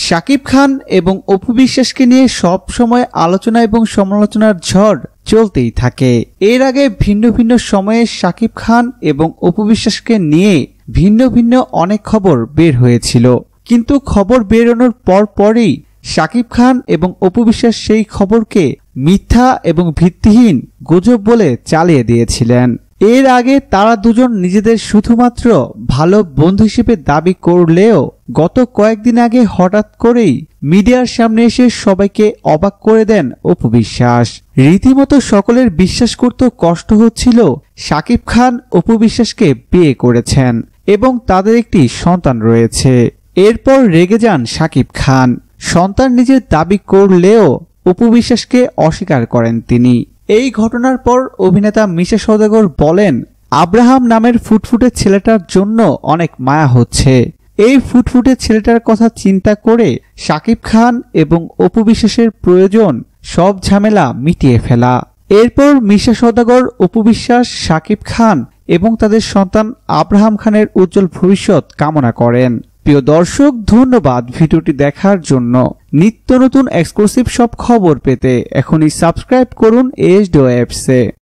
শাকিব খান এবং অপু বিশ্বাসকে নিয়ে সব সময় আলোচনা এবং সমালোচনার ঝড় চলতেই থাকে। এর আগে ভিন্ন ভিন্ন সময়ে শাকিব খান এবং অপু বিশ্বাসকে নিয়ে ভিন্ন ভিন্ন অনেক খবর বের হয়েছিল, কিন্তু খবর বেরোনোর পরই শাকিব খান এবং অপু বিশ্বাস সেই খবরকে মিথ্যা এবং ভিত্তিহীন গুজব বলে চালিয়ে দিয়েছিলেন। এর আগে তারা দুজন নিজেদের শুধুমাত্র ভালো বন্ধু হিসেবে দাবি করলেও গত কয়েকদিন আগে হঠাৎ করেই মিডিয়ার সামনে এসে সবাইকে অবাক করে দেন অপু বিশ্বাস। রীতিমতো সকলের বিশ্বাস করতে কষ্ট হচ্ছিল শাকিব খান অপু বিশ্বাসকে বিয়ে করেছেন এবং তাদের একটি সন্তান রয়েছে। এরপর রেগে যান শাকিব খান। সন্তান নিজের দাবি করলেও অপু বিশ্বাসকে অস্বীকার করেন তিনি। এই ঘটনার পর অভিনেতা মিশা সওদাগর বলেন, আব্রাহাম নামের ফুটফুটে ছেলেটার জন্য অনেক মায়া হচ্ছে। এই ফুটফুটে ছেলেটার কথা চিন্তা করে শাকিব খান এবং অপু বিশ্বাসের প্রয়োজন সব ঝামেলা মিটিয়ে ফেলা। এরপর মিশা সওদাগর, অপু বিশ্বাস, শাকিব খান এবং তাদের সন্তান আব্রাহাম খানের উজ্জ্বল ভবিষ্যৎ কামনা করেন। প্রিয় দর্শক, ধন্যবাদ ভিডিওটি দেখার জন্য। নিত্য নতুন এক্সক্লুসিভ সব খবর পেতে এখনই সাবস্ক্রাইব করুন এসডো অ্যাপসে।